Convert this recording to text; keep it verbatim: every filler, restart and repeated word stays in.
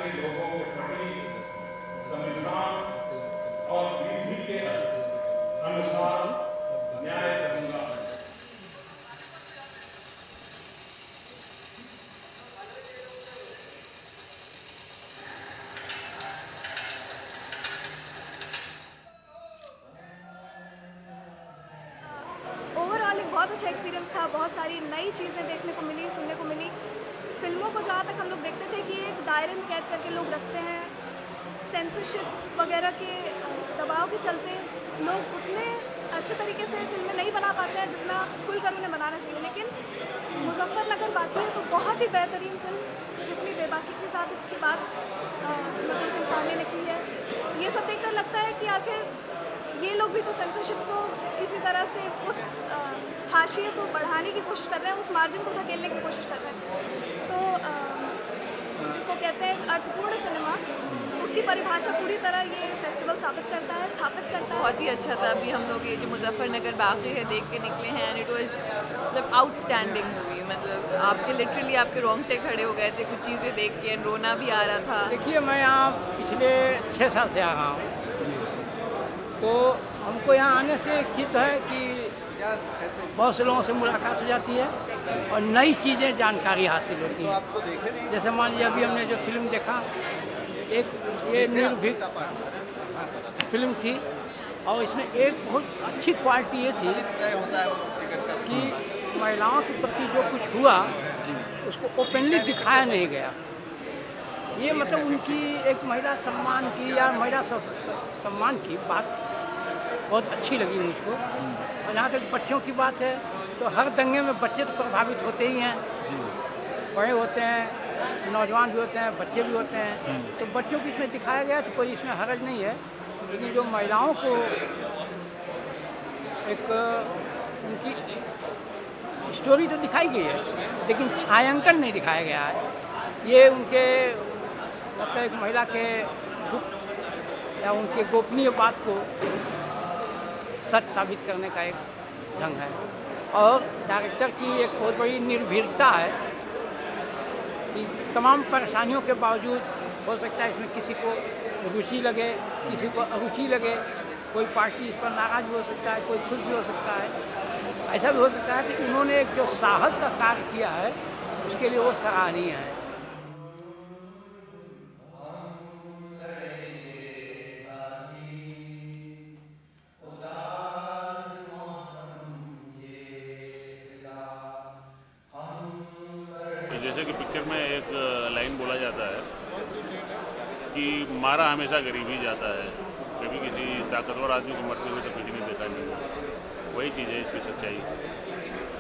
के लोगों के प्रति संविधान और विधि के अनुसार न्याय करूंगा। ओवरऑल एक बहुत अच्छा एक्सपीरियंस था। बहुत सारी नई चीज़ें देखने को मिली, सुनने को मिली। फिल्मों को जहाँ तक हम लोग देखते थे कि एक दायरे में कैद करके लोग रखते हैं, सेंसरशिप वगैरह के दबाव के चलते लोग उतने अच्छे तरीके से फिल्में नहीं बना पाते हैं जितना खुलकर उन्हें बनाना चाहिए। लेकिन मुजफ्फरनगर बाकी है तो बहुत ही बेहतरीन फिल्म जितनी बेबाकी के साथ इसके बाद नकुल सिंह साहनी ने की है। ये सब देखकर लगता है कि आखिर ये लोग भी तो सेंसरशिप को किसी तरह से उस हाशिए को बढ़ाने की कोशिश कर रहे हैं, उस मार्जिन को धकेलने की कोशिश कर रहे हैं। तो आ, जिसको कहते हैं अर्थपूर्ण सिनेमा, उसकी परिभाषा पूरी तरह ये फेस्टिवल साबित करता है, स्थापित करता है। बहुत ही अच्छा था। अभी हम लोग ये जो मुजफ्फरनगर बाकी है देख के निकले हैं एंड इट वाज मतलब आउटस्टैंडिंग मूवी। मतलब आपके लिटरली आपके रोंगटे खड़े हो गए थे कुछ चीज़ें देख के, रोना भी आ रहा था। देखिए, मैं यहाँ पिछले छः साल से आ रहा हूँ, तो हमको यहाँ आने से एक चीज़ है कि बहुत से लोगों से मुलाकात हो जाती है और नई चीज़ें जानकारी हासिल होती है। जैसे मान लीजिए अभी हमने जो फिल्म देखा, एक ये निर्भीक फिल्म थी और इसमें एक बहुत अच्छी क्वालिटी ये थी कि महिलाओं के प्रति जो कुछ हुआ उसको ओपनली दिखाया नहीं गया। ये मतलब उनकी एक महिला सम्मान की या महिला सम्मान की बात बहुत अच्छी लगी मुझको। और जहाँ तक बच्चों की बात है तो हर दंगे में बच्चे तो प्रभावित होते ही हैं, बड़े होते हैं, नौजवान भी होते हैं, बच्चे भी होते हैं। तो बच्चों को इसमें दिखाया गया तो कोई इसमें हर्ज नहीं है, लेकिन जो महिलाओं को एक उनकी स्टोरी तो दिखाई गई है लेकिन छायांकन नहीं दिखाया गया है। ये उनके मतलब एक महिला के दुख या उनके गोपनीय बात को सच साबित करने का एक ढंग है। और डायरेक्टर की एक बहुत बड़ी निर्भीकता है कि तमाम परेशानियों के बावजूद हो सकता है इसमें किसी को रुचि लगे, किसी को अरुचि लगे, कोई पार्टी इस पर नाराज भी हो सकता है, कोई खुश भी हो सकता है। ऐसा भी हो सकता है कि उन्होंने एक जो साहस का कार्य किया है उसके लिए वो सराहनीय है। जैसे कि पिक्चर में एक लाइन बोला जाता है कि मारा हमेशा गरीब ही जाता है, कभी किसी ताकतवर आदमी को मरते हुए तो किसी ने देखा नहीं। वही चीज़ है इसकी सच्चाई।